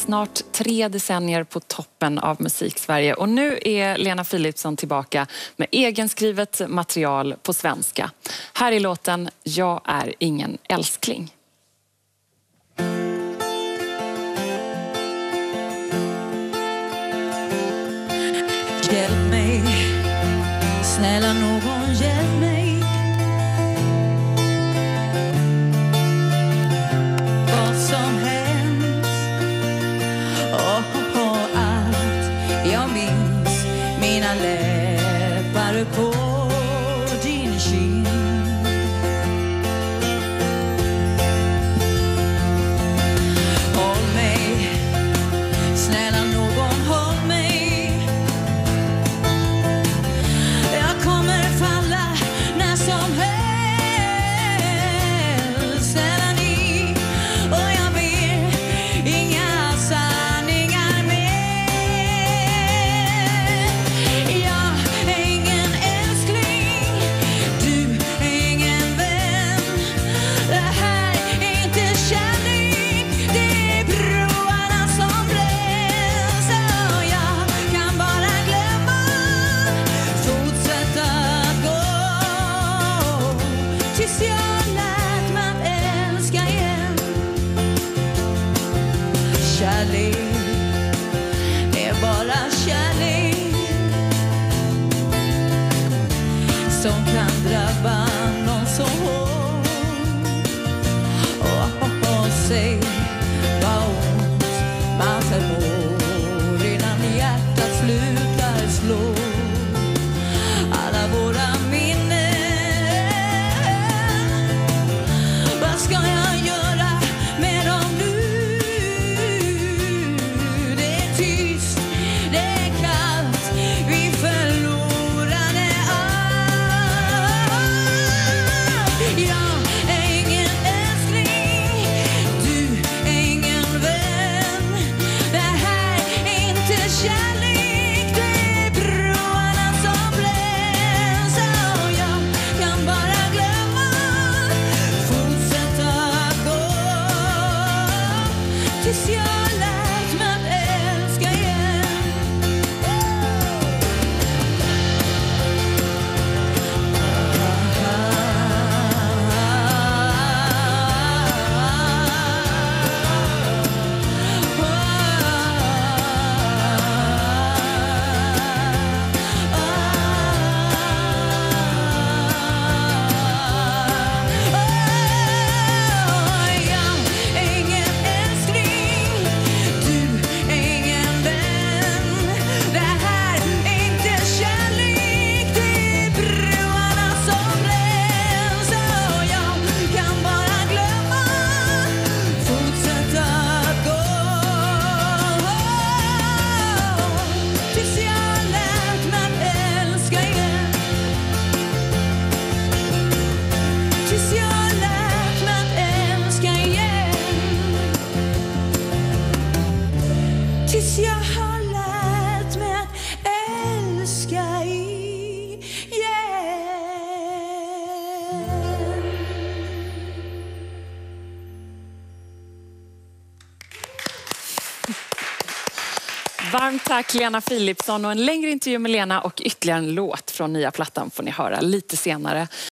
snart 3 decennier på toppen av Musiksverige. Och nu är Lena Philipsson tillbaka med egenskrivet material på svenska. Här är låten Jag är ingen älskling. Hjälp mig, snälla någon, hjälp mig. Vad som helst, allt jag minns, mina läppar på din kind. Håll mig, snälla någon, håll mig. Jag kommer falla när som helst. Snälla ni, och jag ber inga sanningar mer. Jag är ingen älskling, du är ingen vän. Det här är inte kärlek, det är broarna som bränns. Och jag kan bara glömma, fortsätta att gå tills jag lärt mig att älska igen. Kärlek är bara kärlek som kan drabba någon så hårt. Säg vad ont man förmår innan hjärtat slutar slå. Alla våra minnen, vad ska jag göra med dem nu? Det är tyst, det är kallt, vi förlorade allt. Jag är ingen älskling, du är ingen vän. Det här är inte kärlek, det är broarna som bränns. Och jag kan bara glömma, fortsätta att gå tills jag lärt mig att älska igen. Jag är ingen älskling, du är ingen vän. Det här är inte kärlek, det är broarna som bränns. Och jag kan bara glömma, fortsätta att gå tills jag lärt mig att älska igen. Tills jag lärt mig att älska igen. Tills jag har lärt mig att älska igen. Varmt tack Lena Philipsson, och en längre intervju med Lena och ytterligare en låt från nya plattan får ni höra lite senare.